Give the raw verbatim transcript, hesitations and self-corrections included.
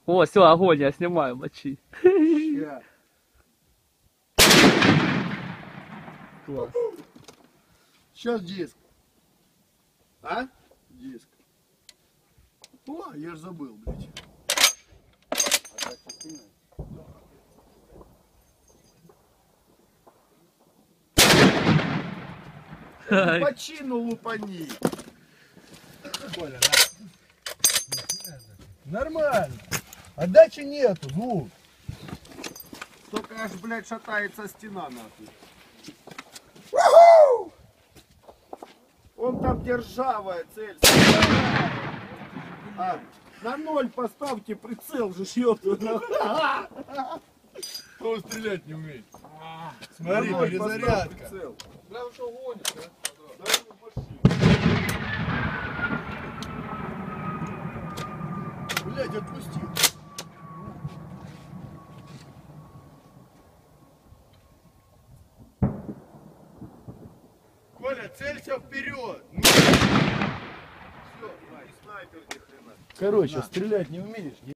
О, все, огонь, я снимаю, мочи. Ща. Класс. Сейчас диск. А? Диск. О, я ж забыл, блядь. Почину лупани. Коля, на. Нормально. Отдачи нету, ну. Только аж, блядь, шатается стена, нахуй. Он там державая цель. А, на ноль поставьте прицел же, ёпту. Кто стрелять не умеет? Смотри, На ноль перезарядка. поставь прицел. Прям что гонишь, да? Блядь, отпусти. Коля, целься вперед. Ну. Снайпер ни хрена. Короче, стрелять не умеешь?